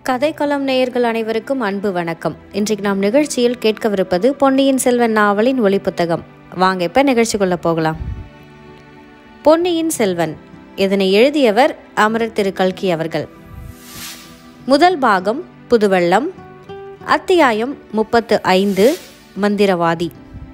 கதைக்களம் நேயர்கள் அனைவருக்கும் அன்பு வணக்கம். இன்றைக்கு நாம் நிகழ்ச்சியில் கேட்கவிருப்பது பொன்னியின் செல்வன் நாவலின் ஒலிப்புத்தகம். வாங்க இப்ப நிகழ்ச்சிக்குள்ள போகலாம். பொன்னியின் செல்வன் இதனை எழுதியவர் அமரர் திரு கல்கி அவர்கள். முதல் பாகம் புதுவெள்ளம். அத்தியாயம் 35 மந்திரவாதி.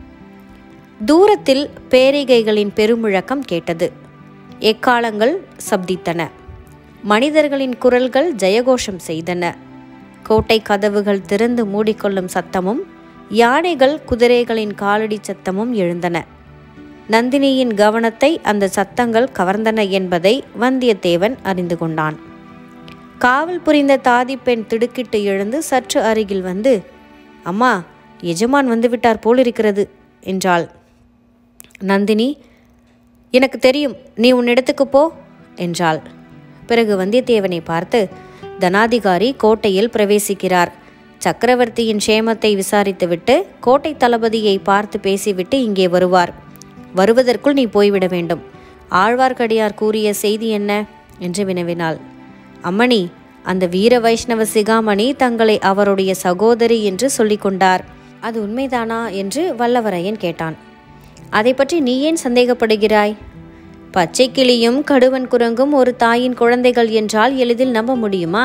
தூரத்தில் பேரிகைகளின் பெருமுழக்கம் கேட்டது. எக்காலங்கள் சப்தித்தன. மனிதர்களின் குரல்கள் ஜெயகோஷம் செய்தன. கோட்டை கதவுகள் திறந்து மூடிக்கொள்ளும் சத்தமும் யானைகள் குதிரைகளின் காலடி சத்தமும் எழுந்தன. நந்தினியின் கவனத்தை அந்த சத்தங்கள் கவர்ந்தன என்பதை வந்தியத்தேவன் அறிந்து கொண்டான். காவல் புரிந்த தாதி பெண் திடுக்கிட்டு எழுந்து சற்று அருகில் வந்து, அம்மா, எஜமான் வந்துவிட்டார் போலிருக்கிறது என்றாள். நந்தினி, எனக்கு தெரியும், நீ உன்னிடத்துக்கு போ என்றாள். பிறகு வந்தியத்தேவனை பார்த்து, தனாதிகாரி கோட்டையில் பிரவேசிக்கிறார். சக்கரவர்த்தியின் க்ஷேமத்தை விசாரித்துவிட்டு கோட்டை தளபதியை பார்த்து பேசிவிட்டு இங்கே வருவார். வருவதற்குள் நீ போய்விட வேண்டும். ஆழ்வார்க்கடியார் கூறிய செய்தி என்ன என்று வினவினாள். அம்மணி, அந்த வீர வைஷ்ணவ சிகாமணி தங்களை அவருடைய சகோதரி என்று சொல்லிக் கொண்டார். அது உண்மைதானா என்று வல்லவரையன் கேட்டான். அதை பற்றி நீ ஏன் சந்தேகப்படுகிறாய்? பச்சை கிளியும் கடுவன் குரங்கும் ஒரு தாயின் குழந்தைகள் என்றால் எளிதில் நம்ப முடியுமா?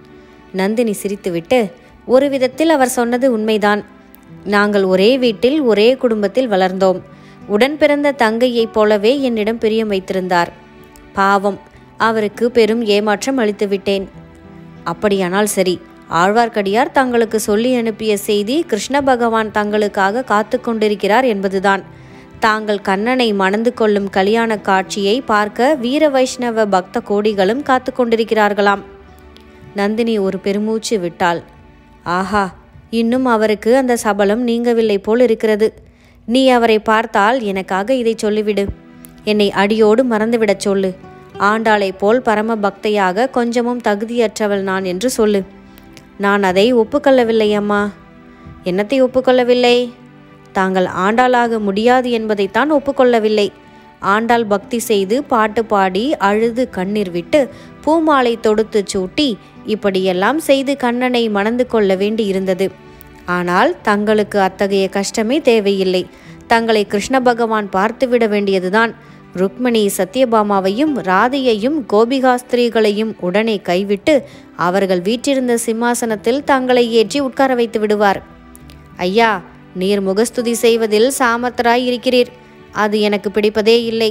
நந்தினி சிரித்துவிட்டு, ஒரு விதத்தில் அவர் சொன்னது உண்மைதான். நாங்கள் ஒரே வீட்டில் ஒரே குடும்பத்தில் வளர்ந்தோம். உடன் பிறந்த தங்கையைப் போலவே என்னிடம் பிரியம் வைத்திருந்தார். பாவம், அவருக்கு பெரும் ஏமாற்றம் அளித்து விட்டேன். அப்படியானால் சரி, ஆழ்வார்க்கடியார் தங்களுக்கு சொல்லி அனுப்பிய செய்தி கிருஷ்ண பகவான் தங்களுக்காக காத்து கொண்டிருக்கிறார் என்பதுதான். தாங்கள் கண்ணனை மணந்து கொள்ளும் கல்யாண காட்சியை பார்க்க வீர வைஷ்ணவ பக்த கோடிகளும் காத்து கொண்டிருக்கிறார்களாம். நந்தினி ஒரு பெருமூச்சு விட்டாள். ஆஹா, இன்னும் அவருக்கு அந்த சபலம் நீங்கவில்லை போல் இருக்கிறது. நீ அவரை பார்த்தால் எனக்காக இதை சொல்லிவிடு. என்னை அடியோடு மறந்துவிடச் சொல்லு. ஆண்டாளை போல் பரம பக்தையாக கொஞ்சமும் தகுதியற்றவள் நான் என்று சொல்லு. நான் அதை ஒப்புக்கொள்ளவில்லை அம்மா. என்னத்தை ஒப்புக்கொள்ளவில்லை? தாங்கள் ஆண்டாளாக முடியாது என்பதைத்தான் ஒப்புக்கொள்ளவில்லை. ஆண்டாள் பக்தி செய்து பாட்டு பாடி அழுது கண்ணீர் விட்டு பூமாலை தொடுத்து சூட்டி இப்படியெல்லாம் செய்து கண்ணனை மணந்து கொள்ள வேண்டி இருந்தது. ஆனால் தங்களுக்கு அத்தகைய கஷ்டமே தேவையில்லை. தங்களை கிருஷ்ண பகவான் பார்த்துவிட வேண்டியதுதான். ருக்மிணி சத்யபாமாவையும் ராதையையும் கோபிகாஸ்திரிகளையும் உடனே கைவிட்டு அவர்கள் வீற்றிருந்த சிம்மாசனத்தில் தங்களை ஏற்றி உட்கார வைத்து விடுவார். ஐயா, நீர் முகஸ்துதி செய்வதில் சாமர்த்தராய் இருக்கிறீர். அது எனக்கு பிடிப்பதே இல்லை.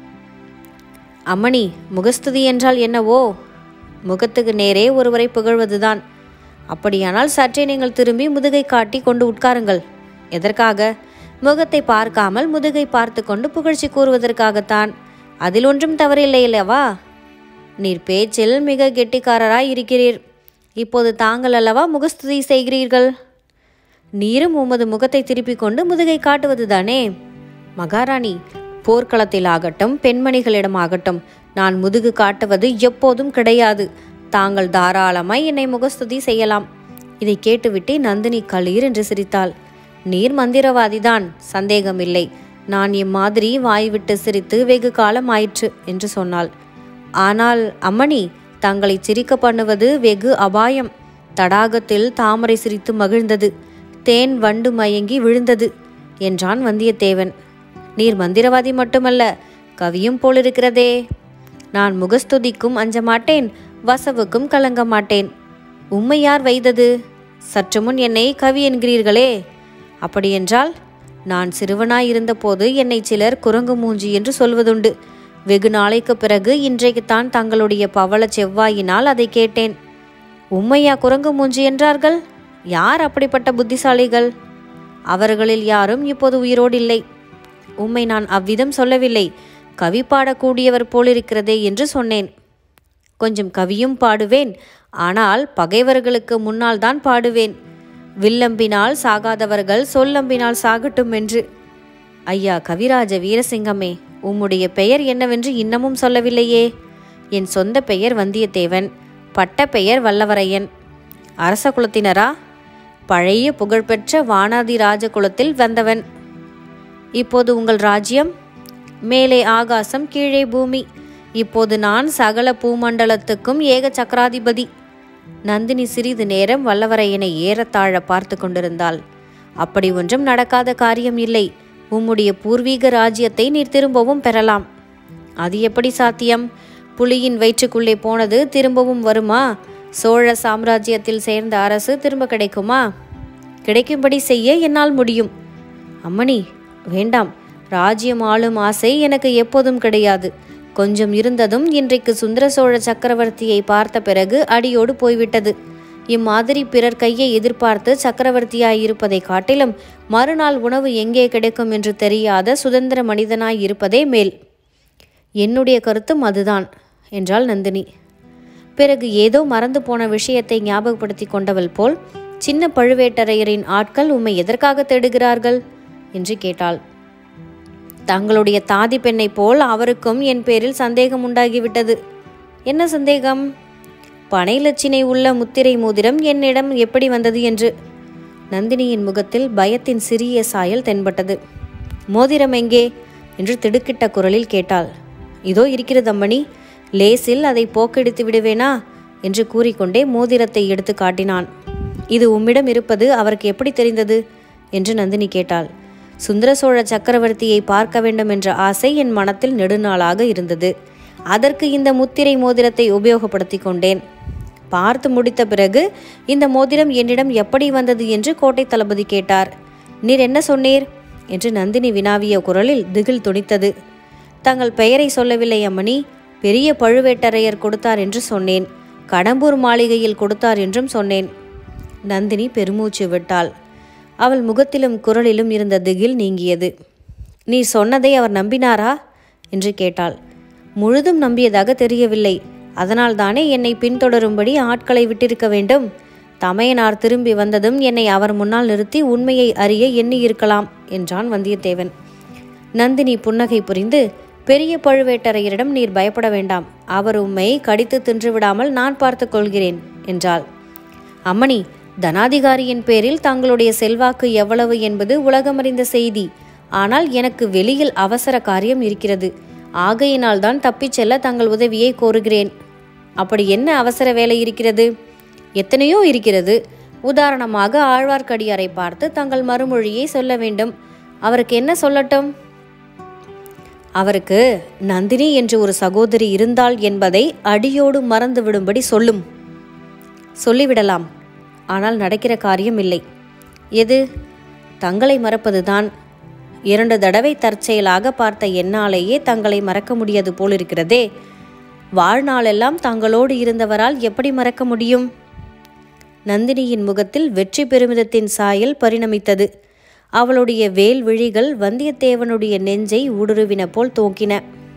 அம்மணி, முகஸ்துதி என்றால் என்னவோ? முகத்துக்கு நேரே ஒருவரை புகழ்வதுதான். அப்படியானால் சற்றே நீங்கள் திரும்பி முதுகை காட்டி கொண்டு உட்காருங்கள். எதற்காக? முகத்தை பார்க்காமல் முதுகை பார்த்து கொண்டு புகழ்ச்சி கூறுவதற்காகத்தான். அதில் ஒன்றும் தவறில்லை அல்லவா? நீர் பேச்சில் மிக கெட்டிக்காரராய் இருக்கிறீர். இப்போது தாங்கள் அல்லவா முகஸ்துதி செய்கிறீர்கள். நீரும் உமது முகத்தை திருப்பிக் கொண்டு முதுகை காட்டுவதுதானே? மகாராணி, போர்க்களத்தில் ஆகட்டும் பெண்மணிகளிடமாகட்டும் நான் முதுகு காட்டுவது எப்போதும் கிடையாது. தாங்கள் தாராளமாய் என்னை முகஸ்துதி செய்யலாம். இதை கேட்டுவிட்டு நந்தினி களீர் என்று சிரித்தாள். நீர் மந்திரவாதிதான், சந்தேகமில்லை. நான் இம்மாதிரி வாய்விட்டு சிரித்து வெகு காலம் ஆயிற்று என்று சொன்னாள். ஆனால் அம்மணி, தங்களை சிரிக்க பண்ணுவது வெகு அபாயம். தடாகத்தில் தாமரை சிரித்து மகிழ்ந்தது, தேன் வண்டு மயங்கி விழுந்தது என்றான் வந்தியத்தேவன். நீர் மந்திரவாதி மட்டுமல்ல, கவியும் போலிருக்கிறதே. நான் முகஸ்துதிக்கும் அஞ்ச மாட்டேன், வசவுக்கும் கலங்க மாட்டேன். உம்மை யார் வைத்தது? சற்று முன் என்னை கவி என்கிறீர்களே. அப்படியென்றால் நான் சிறுவனாயிருந்த போது என்னை சிலர் குரங்கு மூஞ்சி என்று சொல்வதுண்டு. வெகு நாளைக்கு பிறகு இன்றைக்குத்தான் தங்களுடைய பவள செவ்வாயினால் அதை கேட்டேன். உம்மையா குரங்கு மூஞ்சி என்றார்கள்? யார் அப்படிப்பட்ட புத்திசாலிகள்? அவர்களில் யாரும் இப்போது உயிரோடு இல்லை. உம்மை நான் அவ்விதம் சொல்லவில்லை. கவி பாடக்கூடியவர் போலிருக்கிறதே என்று சொன்னேன். கொஞ்சம் கவியும் பாடுவேன், ஆனால் பகைவர்களுக்கு முன்னால் தான் பாடுவேன். வில்லம்பினால் சாகாதவர்கள் சொல்லம்பினால் சாகட்டும் என்று. ஐயா கவிராஜ வீரசிங்கமே, உம்முடைய பெயர் என்னவென்று இன்னமும் சொல்லவில்லையே. என் சொந்த பெயர் வந்தியத்தேவன், பட்ட பெயர் வல்லவரையன். அரச குலத்தினரா? பழைய புகழ்பெற்ற வானாதி ராஜ குலத்தில் வந்தவன். இப்போது உங்கள் ராஜ்யம்? மேலே ஆகாசம், கீழே பூமி. இப்போது நான் சகல பூமண்டலத்துக்கும் ஏக சக்கராதிபதி. நந்தினி சிறிது நேரம் வல்லவரையனை ஏறத்தாழ பார்த்து கொண்டிருந்தாள். அப்படி ஒன்றும் நடக்காத காரியம் இல்லை. உம்முடைய பூர்வீக ராஜ்யத்தை நீர் திரும்பவும் பெறலாம். அது எப்படி சாத்தியம்? புலியின் வயிற்றுக்குள்ளே போனது திரும்பவும் வருமா? சோழ சாம்ராஜ்யத்தில் சேர்ந்த அரசு திரும்ப கிடைக்குமா? கிடைக்கும்படி செய்ய என்னால் முடியும். அம்மணி, வேண்டாம். ராஜ்யம் ஆளும் ஆசை எனக்கு எப்போதும் கிடையாது. கொஞ்சம் இருந்ததும் இன்றைக்கு சுந்தர சோழ சக்கரவர்த்தியை பார்த்த பிறகு அடியோடு போய்விட்டது. இம்மாதிரி பிறர் கையை எதிர்பார்த்து சக்கரவர்த்தியாயிருப்பதை காட்டிலும் மறுநாள் உணவு எங்கே கிடைக்கும் என்று தெரியாத சுதந்திர மனிதனாயிருப்பதே மேல். என்னுடைய கருத்தும் அதுதான் என்றாள் நந்தினி. பிறகு ஏதோ மறந்து போன விஷயத்தை ஞாபகப்படுத்தி கொண்டவள் போல், சின்ன பழுவேட்டரையரின் ஆட்கள் உம்மை எதற்காக தேடுகிறார்கள் என்று கேட்டாள். தங்களுடைய தாதி பெண்ணை போல் அவருக்கும் என் பேரில் சந்தேகம் உண்டாகிவிட்டது. என்ன சந்தேகம்? பனை லட்சினை உள்ள முத்திரை மோதிரம் என்னிடம் எப்படி வந்தது என்று. நந்தினியின் முகத்தில் பயத்தின் சிறிய சாயல் தென்பட்டது. மோதிரம் எங்கே என்று திடுக்கிட்ட குரலில் கேட்டாள். இதோ இருக்கிறது அம்மணி, லேசில் அதை போக்கெடுத்து விடுவேனா என்று கூறிக்கொண்டே மோதிரத்தை எடுத்து காட்டினான். இது உம்மிடம் இருப்பது அவருக்கு எப்படி தெரிந்தது என்று நந்தினி கேட்டாள். சுந்தர சோழ சக்கரவர்த்தியை பார்க்க வேண்டும் என்ற ஆசை என் மனத்தில் நெடுநாளாக இருந்தது. அதற்கு இந்த முத்திரை மோதிரத்தை உபயோகப்படுத்தி கொண்டேன். பார்த்து முடித்த பிறகு இந்த மோதிரம் என்னிடம் எப்படி வந்தது என்று கோட்டை தளபதி கேட்டார். நீர் என்ன சொன்னீர் என்று நந்தினி வினாவிய குரலில் திகில் துணித்தது. தங்கள் பெயரை சொல்லவில்லை அம்மணி. பெரிய பழுவேட்டரையர் கொடுத்தார் என்று சொன்னேன். கடம்பூர் மாளிகையில் கொடுத்தார் என்றும் சொன்னேன். நந்தினி பெருமூச்சு விட்டாள். அவள் முகத்திலும் குரலிலும் இருந்த திகில் நீங்கியது. நீ சொன்னதை அவர் நம்பினாரா என்று கேட்டாள். முழுதும் நம்பியதாக தெரியவில்லை. அதனால் தானே என்னை பின்தொடரும்படி ஆட்களை விட்டிருக்க வேண்டும். தமையனார் திரும்பி வந்ததும் என்னை அவர் முன்னால் நிறுத்தி உண்மையை அறிய எண்ணியிருக்கலாம் என்றான் வந்தியத்தேவன். நந்தினி புன்னகை புரிந்து, பெரிய பழுவேட்டரையரிடம் நீர் பயப்பட வேண்டாம். அவர் உம்மை கடித்து தின்றுவிடாமல் நான் பார்த்து கொள்கிறேன் என்றாள். அம்மணி, தனாதிகாரியின் பேரில் தங்களுடைய செல்வாக்கு எவ்வளவு என்பது உலகமறிந்த செய்தி. ஆனால் எனக்கு வெளியில் அவசர காரியம் இருக்கிறது. ஆகையினால் தான் தப்பிச் செல்ல தங்கள் உதவியை கோருகிறேன். அப்படி என்ன அவசர வேலை இருக்கிறது? எத்தனையோ இருக்கிறது. உதாரணமாக ஆழ்வார்க்கடியாரை பார்த்து தங்கள் மறுமொழியை சொல்ல வேண்டும். அவருக்கு என்ன சொல்லட்டும்? அவருக்கு நந்தினி என்று ஒரு சகோதரி இருந்தாள் என்பதை அடியோடு மறந்து விடும்படி சொல்லும். சொல்லிவிடலாம். ஆனால் நடக்கிற காரியம் இல்லை. எது? தங்களை மறப்பதுதான். 2 தடவை தற்செயலாக பார்த்த என்னாலேயே தங்களை மறக்க முடியாது போலிருக்கிறதே. வாழ்நாளெல்லாம் தங்களோடு இருந்தவரால் எப்படி மறக்க முடியும்? நந்தினியின் முகத்தில் வெற்றி பெருமிதத்தின் சாயல் பரிணமித்தது. அவளுடைய வேல் விழிகள் வந்தியத்தேவனுடைய நெஞ்சை ஊடுருவின போல் தோங்கின.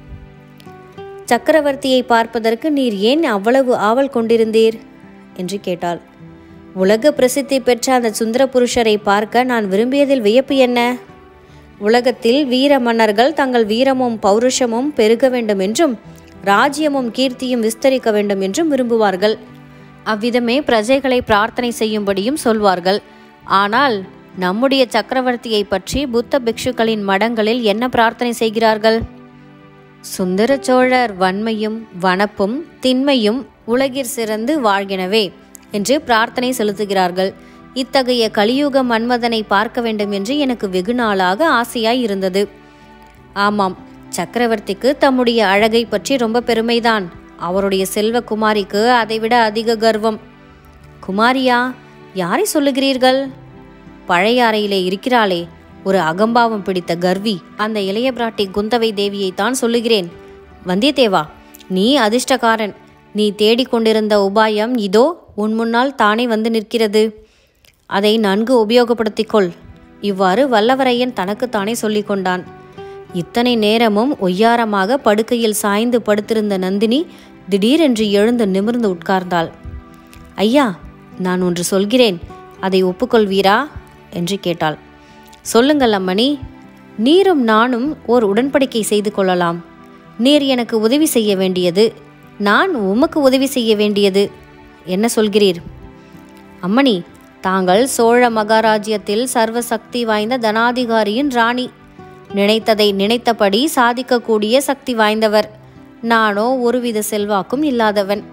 சக்கரவர்த்தியை பார்ப்பதற்கு நீர் ஏன் அவ்வளவு ஆவல் கொண்டிருந்தீர் என்று கேட்டாள். உலக பிரசித்தி பெற்ற அந்த சுந்தர புருஷரை பார்க்க நான் விரும்பியதில் வியப்பு என்ன? உலகத்தில் வீர மன்னர்கள் தங்கள் வீரமும் பௌருஷமும் பெருக வேண்டும் என்றும் ராஜ்யமும் கீர்த்தியும் விஸ்தரிக்க வேண்டும் என்றும் விரும்புவார்கள். அவ்விதமே பிரஜைகளை பிரார்த்தனை செய்யும்படியும் சொல்வார்கள். ஆனால் நம்முடைய சக்கரவர்த்தியை பற்றி புத்த பிக்ஷுக்களின் மடங்களில் என்ன பிரார்த்தனை செய்கிறார்கள்? சுந்தர சோழர் வன்மையும் வனப்பும் திண்மையும் உலகிற் சிறந்து வாழ்கினவே என்று பிரார்த்தனை செலுத்துகிறார்கள். இத்தகைய கலியுக மன்மதனை பார்க்க வேண்டும் என்று எனக்கு வெகு நாளாக ஆசையாய் இருந்தது. ஆமாம், சக்கரவர்த்திக்கு தம்முடைய அழகை பற்றி ரொம்ப பெருமைதான். அவருடைய செல்வ குமாரிக்கு அதைவிட அதிக கர்வம். குமாரியா? யாரை சொல்லுகிறீர்கள்? பழையாறையிலே இருக்கிறாளே, ஒரு அகம்பாவம் பிடித்த கர்வி, அந்த இளைய பிராட்டி குந்தவை தேவியைத்தான் சொல்லுகிறேன். வந்தியத்தேவா, நீ அதிர்ஷ்டக்காரன். நீ தேடிக்கொண்டிருந்த உபாயம் இதோ உன் முன்னால் தானே வந்து நிற்கிறது. அதை நன்கு உபயோகப்படுத்திக்கொள். இவ்வாறு வல்லவரையன் தனக்குத்தானே சொல்லிக் கொண்டான். இத்தனை நேரமும் ஒய்யாரமாக படுக்கையில் சாய்ந்து படுத்திருந்த நந்தினி திடீரென்று எழுந்து நிமிர்ந்து உட்கார்ந்தாள். ஐயா, நான் ஒன்று சொல்கிறேன், அதை ஒப்புக்கொள்வீரா என்று கேட்டாள். சொல்லுங்கள் அம்மணி. நீரும் நானும் ஓர் உடன்படிக்கை செய்து கொள்ளலாம். நீர் எனக்கு உதவி செய்ய வேண்டியது, நான் உமக்கு உதவி செய்ய வேண்டியது. என்ன சொல்கிறீர்? அம்மணி, தாங்கள் சோழ மகாராஜ்யத்தில் சர்வ சக்தி வாய்ந்த தனாதிகாரியின் ராணி. நினைத்ததை நினைத்தபடி சாதிக்கக்கூடிய சக்தி வாய்ந்தவர். நானோ ஒருவித செல்வாக்கும் இல்லாதவன்.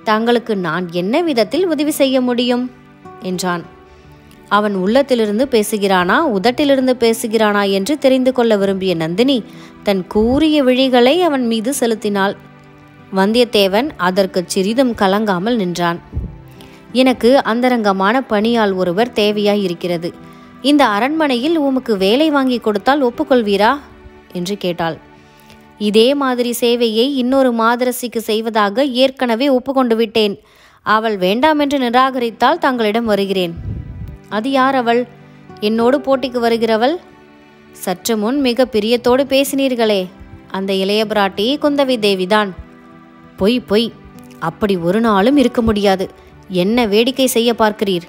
தங்களுக்கு நான் என்ன விதத்தில் உதவி செய்ய முடியும் என்றான். அவன் உள்ளத்திலிருந்து பேசுகிறானா உதட்டிலிருந்து பேசுகிறானா என்று தெரிந்து கொள்ள விரும்பிய நந்தினி தன் கூரிய விழிகளை அவன் மீது செலுத்தினாள். வந்தியத்தேவன் அதற்கு சிறிதும் கலங்காமல் நின்றான். எனக்கு அந்தரங்கமான பணியால் ஒருவர் தேவையாய் இருக்கிறது. இந்த அரண்மனையில் உமக்கு வேலை வாங்கி கொடுத்தால் ஒப்புக்கொள்வீரா என்று கேட்டாள். இதே மாதிரி சேவையை இன்னொரு மாதரசிக்கு செய்வதாக ஏற்கனவே ஒப்புக்கொண்டு விட்டேன். அவள் வேண்டாம் என்று நிராகரித்தால் தங்களிடம் வருகிறேன். அது யார் அவள்? என்னோடு போட்டிக்கு வருகிறவள்? சற்று முன் மிக பிரியத்தோடு பேசினீர்களே, அந்த இளைய பிராட்டி குந்தவி தேவிதான். பொய் பொய், அப்படி ஒரு நாளும் இருக்க முடியாது. என்ன வேடிக்கை செய்ய பார்க்கிறீர்?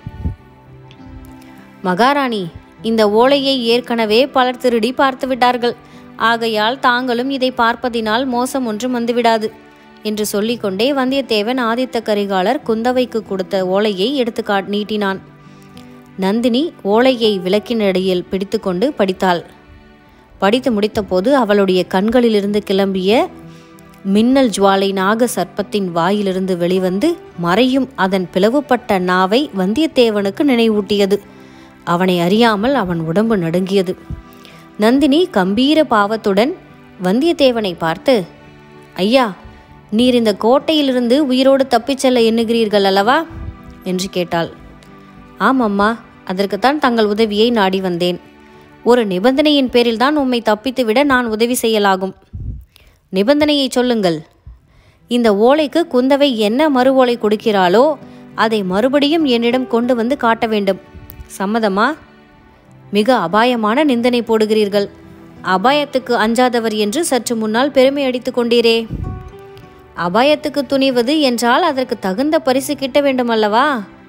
மகாராணி, இந்த ஓலையை ஏற்கனவே பலர் திருடி பார்த்து விட்டார்கள். ஆகையால் தாங்களும் இதை பார்ப்பதினால் மோசம் ஒன்றும் வந்துவிடாது என்று சொல்லிக்கொண்டே வந்தியத்தேவன் ஆதித்த கரிகாலர் குந்தவைக்கு கொடுத்த ஓலையை எடுத்து நீட்டினான். நந்தினி ஓலையை விளக்கினடியில் பிடித்து கொண்டு படித்தாள். படித்து முடித்தபோது அவளுடைய கண்களிலிருந்து கிளம்பிய மின்னல் ஜுவாலை நாக சர்ப்பத்தின் வாயிலிருந்து வெளிவந்து மறையும் அதன் பிளவுபட்ட நாவை வந்தியத்தேவனுக்கு நினைவூட்டியது. அவனை அறியாமல் அவன் உடம்பு நடுங்கியது. நந்தினி கம்பீர பாவத்துடன் வந்தியத்தேவனை பார்த்து, ஐயா, நீர் இந்த கோட்டையிலிருந்து உயிரோடு தப்பிச் செல்ல எண்ணுகிறீர்கள் அல்லவா என்று கேட்டாள். ஆமம்மா, அதற்குத்தான் தங்கள் உதவியை நாடி வந்தேன். ஒரு நிபந்தனையின் பேரில்தான் உம்மை தப்பித்துவிட நான் உதவி செய்யலாகும். நிபந்தனையை சொல்லுங்கள். இந்த ஓலைக்கு குந்தவை என்ன மறு ஓலை கொடுக்கிறாளோ அதை மறுபடியும் என்னிடம் கொண்டு வந்து காட்ட வேண்டும். சம்மதமா? மிக அபாயமான நிந்தனை போடுகிறீர்கள். அபாயத்துக்கு அஞ்சாதவர் என்று சற்று முன்னால் பெருமை அடித்துக் கொண்டீரே. அபாயத்துக்கு துணிவது என்றால் அதற்கு தகுந்த பரிசு கிட்ட வேண்டும் அல்லவா?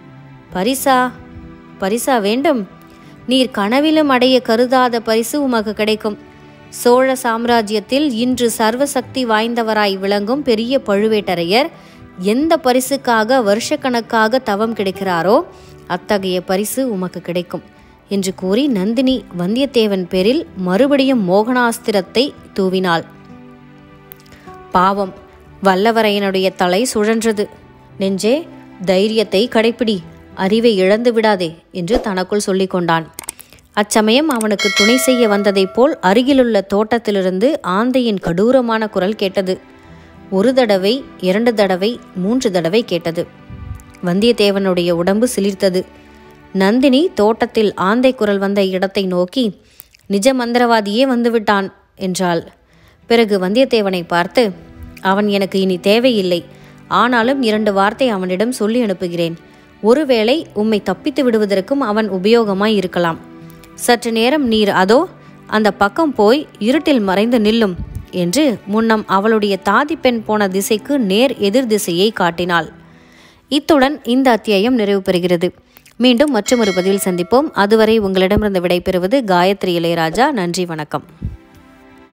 பரிசா வேண்டும்? நீர் கனவிலும் அடைய கருதாத பரிசு உமக்கு கிடைக்கும். சோழ சாம்ராஜ்யத்தில் இன்று சர்வசக்தி வாய்ந்தவராய் விளங்கும் பெரிய பழுவேட்டரையர் எந்த பரிசுக்காக வருஷக்கணக்காக தவம் கிடைக்கிறாரோ அத்தகைய பரிசு உமக்கு கிடைக்கும் என்று கூறி நந்தினி வந்தியத்தேவன் பேரில் மறுபடியும் மோகனாஸ்திரத்தை தூவினாள். பாவம், வல்லவரையனுடைய தலை சுழன்றது. நெஞ்சே, தைரியத்தை கடைப்பிடி, அறிவை இழந்து விடாதே என்று தனக்குள் சொல்லிக் கொண்டான். அச்சமயம் அவனுக்கு துணை செய்ய வந்ததைப் போல் அருகிலுள்ள தோட்டத்திலிருந்து ஆந்தையின் கடூரமான குரல் கேட்டது. ஒரு தடவை, 2 தடவை, 3 தடவை கேட்டது. வந்தியத்தேவனுடைய உடம்பு சிலிர்த்தது. நந்தினி தோட்டத்தில் ஆந்தை குரல் வந்த இடத்தை நோக்கி, நிஜ மந்திரவாதியே வந்துவிட்டான் என்றாள். பிறகு வந்தியத்தேவனை பார்த்து, அவன் எனக்கு இனி தேவையில்லை. ஆனாலும் 2 வார்த்தை அவனிடம் சொல்லி அனுப்புகிறேன். ஒருவேளை உம்மை தப்பித்து விடுவதற்கும் அவன் உபயோகமாய் இருக்கலாம். சற்று நேரம் நீர் அதோ அந்த பக்கம் போய் இருட்டில் மறைந்து நில்லும் என்று முன்னம் அவளுடைய தாதி பெண் போன திசைக்கு நேர் எதிர் திசையை காட்டினாள். இத்துடன் இந்த அத்தியாயம் நிறைவு பெறுகிறது. மீண்டும் மற்றொரு பதிவில் சந்திப்போம். அதுவரை உங்களிடமிருந்து விடைபெறுவது காயத்ரி இளையராஜா. நன்றி, வணக்கம்.